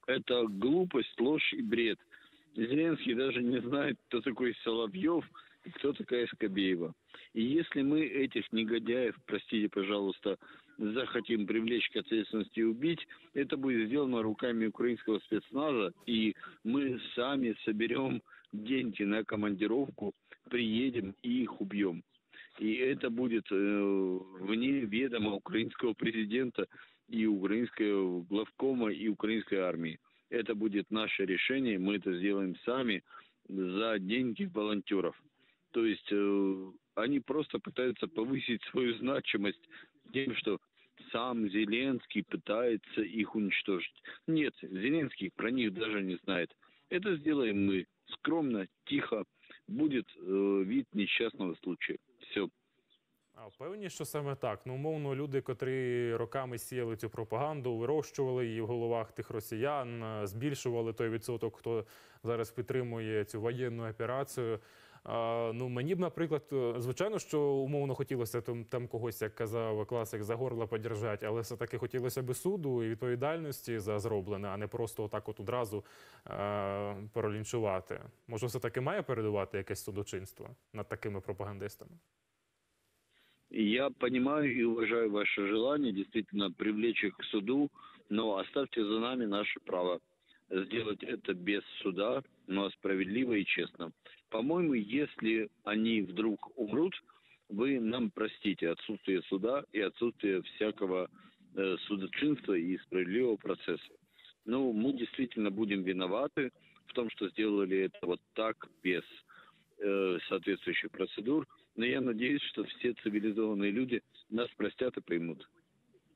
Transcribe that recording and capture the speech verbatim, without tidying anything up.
Это глупость, ложь и бред. Зеленский даже не знает, кто такой Соловьев и кто такая Скобеева. И если мы этих негодяев, простите, пожалуйста, захотим привлечь к ответственности и убить, это будет сделано руками украинского спецназа, и мы сами соберем деньги на командировку, приедем и их убьем. И это будет э, вне ведома украинского президента и украинского главкома и украинской армии. Это будет наше решение, мы это сделаем сами за деньги волонтеров. То есть э, они просто пытаются повысить свою значимость тем, что сам Зеленский пытается их уничтожить. Нет, Зеленский про них даже не знает. Это сделаем мы скромно, тихо. Будет э, вид несчастного случая. Все. А впевнені, що саме так? Ну, умовно, люди, котрі роками сіяли цю пропаганду, вирощували її в головах тих росіян, збільшували той відсоток, хто зараз підтримує цю воєнну операцію. А, ну, мені б, наприклад, звичайно, що умовно хотілося там, там когось, як казав класик, за горло подержати, але все-таки хотілося б суду і відповідальності за зроблене, а не просто отак от одразу а, пролінчувати. Може, все-таки має передувати якесь судочинство над такими пропагандистами? Я понимаю и уважаю ваше желание действительно привлечь их к суду, но оставьте за нами наше право сделать это без суда, но справедливо и честно. По-моему, если они вдруг умрут, вы нам простите отсутствие суда и отсутствие всякого э, судочинства и справедливого процесса. Но мы действительно будем виноваты в том, что сделали это вот так, без э, соответствующих процедур. Но я надеюсь, что все цивилизованные люди нас простят и поймут.